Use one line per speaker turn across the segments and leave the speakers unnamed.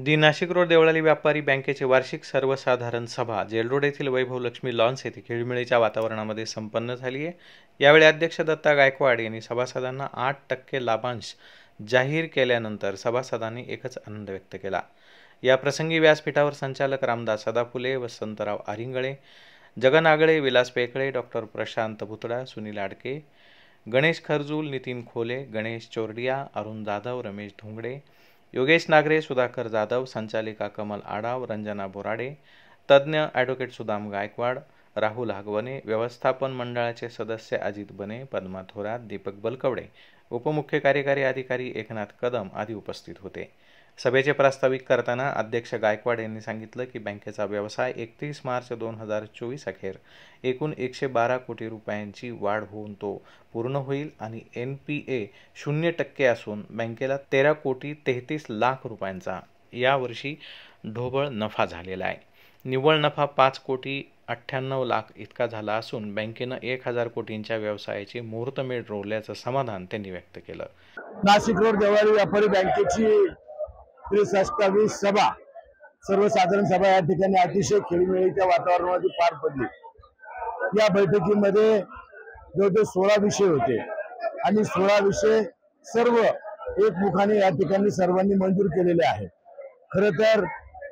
दी Nashik road Deolali व्यापारी बँकेची वार्षिक सर्वसाधारण सभा जेलरोड येथील वैभव लक्ष्मी लॉन्स येथे खेळीमेळीच्या वातावरणामध्ये संपन्न झाली आहे। यावेळी अध्यक्ष दत्ता गायकवाड यांनी सभासदांना 8% लाभांश जाहीर केल्यानंतर सभासदांनी एकच आनंद व्यक्त केला। या प्रसंगी व्यासपीठावर संचालक रामदास सदाफुले, वसंतराव आरिंगळे, जगन आगळे, विलास पेकळे, डॉक्टर प्रशांत भुतडा, सुनील आडके, गणेश खरजूल, नितीन खोले, गणेश चोरडिया, अरुण जाधव, रमेश ढोंगडे, योगेश नागरे, सुधाकर जाधव, संचालिका कमल आडाव, रंजना बोराडे, तज्ज्ञ ॲडव्होकेट सुदाम गायकवाड, राहुल हागवणे, व्यवस्थापन मंडळाचे सदस्य अजित बने, पद्मा थोरात, दीपक बलकवडे, उपमुख्य कार्यकारी अधिकारी एकनाथ कदम आदी उपस्थित होते। सभेचे प्रास्ताविक करताना अध्यक्ष गायकवाड यांनी सांगितलं की बँकेचा व्यवसाय 31 मार्च 2024 अखेर एकूण 112 कोटी रुपयांची वाढ होऊन तो पूर्ण होईल आणि NPA 0% असून बँकेला 13 कोटी 33 लाख रुपयांचा यावर्षी ढोबळ नफा झालेला आहे। निव्वळ नफा 5 कोटी 98 लाख इतका झाला असून बँकेनं 1000 कोटींच्या व्यवसायाची मुहूर्तमेढ रोवल्याचं समाधान त्यांनी व्यक्त केलं।
नाशिक रोड देवळाली व्यापारी बँकेची 23वी सभा सर्वसाधारण सभा या ठिकाणी अतिशय खेळीमेळीच्या वातावरणामध्ये पार पडली। या बैठकीमध्ये जवळजवळ 16 विषय होते आणि 16 विषय सर्व एकमुखाने या ठिकाणी सर्वांनी मंजूर केलेले आहे। खरं तर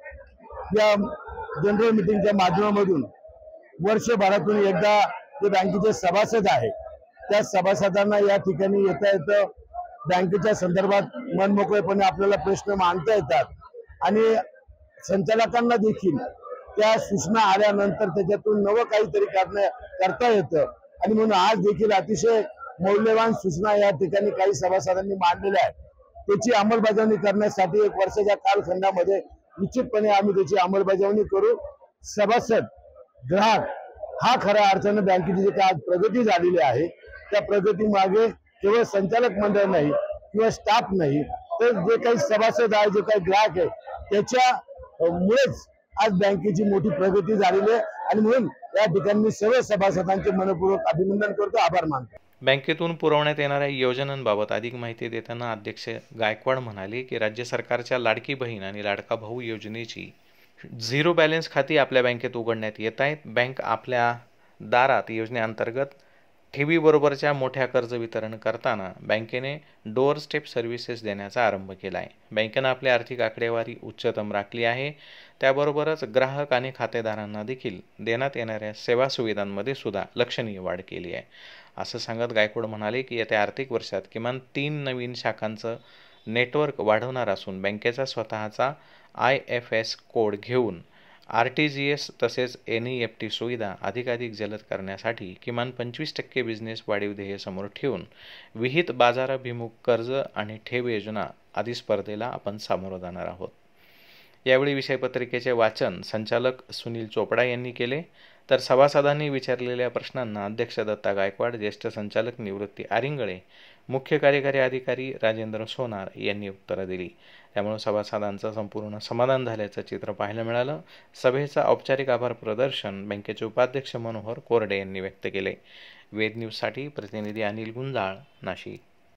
या जनरल मीटिंगच्या माध्यमातून वर्षभरातून एकदा जे बँकेचे सभासद आहे त्या सभासदांना या ठिकाणी येता येतं, बँकेच्या संदर्भात मनमोकळेपणे आपल्याला प्रश्न मांडता येतात आणि संचालकांना देखील त्या सूचना आल्यानंतर त्याच्यातून नवं काहीतरी करता येतं आणि म्हणून आज देखील अतिशय मौल्यवान सूचना या ठिकाणी काही सभासदांनी मांडलेल्या आहेत। त्याची अंमलबजावणी करण्यासाठी 1 वर्षाच्या कालखंडामध्ये निश्चितपणे आम्ही त्याची अंमलबजावणी करू। सभासद ग्राहक हा खऱ्या अर्थानं बँकेची जी काय प्रगती झालेली आहे त्या प्रगती मागे केवळ संचालक मंडळ नाही किंवा स्टाफ नाही तर जे काही सभासद आहे, जे काही ग्राहक आहे त्याच्या मुळेच आज बँकेची मोठी प्रगती झालेली आहे आणि म्हणून या ठिकाणी सर्व सभासदांचे मनपूर्वक अभिनंदन करतो, आभार मानतो।
बँकेतून पुरवण्यात येणाऱ्या योजनांबाबत अधिक माहिती देताना अध्यक्ष गायकवाड म्हणाले की राज्य सरकारच्या लाडकी बहीण आणि लाडका भाऊ योजनेची 0 बॅलन्स खाती आपल्या बँकेत उघडण्यात येत आहेत। बँक आपल्या दारात योजनेअंतर्गत ठेवीबरोबरच्या मोठ्या कर्ज वितरण करताना बँकेने डोअर स्टेप सर्व्हिसेस देण्याचा आरंभ केला आहे। बँकेनं आपली आर्थिक आकडेवारी उच्चतम राखली आहे, त्याबरोबरच ग्राहक आणि खातेदारांना देखील देण्यात येणाऱ्या सेवा सुविधांमध्ये सुद्धा लक्षणीय वाढ केली आहे, असं सांगत गायकवाड म्हणाले की येत्या आर्थिक वर्षात किमान 3 नवीन शाखांचं नेटवर्क वाढवणार असून बँकेचा स्वतःचा IFS कोड घेऊन RTGS तसेच NEFT सुविधा अधिकाधिक जलद करण्यासाठी किमान 25% बिझनेस वाढीव ध्येय समोर ठेवून विहित बाजाराभिमुख कर्ज आणि ठेव योजना आदी स्पर्धेला आपण सामोरं जाणार आहोत। यावेळी विषयपत्रिकेचे वाचन संचालक सुनील चोपडा यांनी केले, तर सभासदांनी विचारलेल्या प्रश्नांना अध्यक्ष दत्ता गायकवाड, ज्येष्ठ संचालक निवृत्ती आरिंगळे, मुख्य कार्यकारी अधिकारी राजेंद्र सोनार यांनी उत्तरं दिली। त्यामुळे सभासदांचं संपूर्ण समाधान झाल्याचं चित्र पाहायला मिळालं। सभेचं औपचारिक आभार प्रदर्शन बँकेचे उपाध्यक्ष मनोहर कोरडे यांनी व्यक्त केले। वेद न्यूजसाठी प्रतिनिधी अनिल गुंजाळ, नाशिक।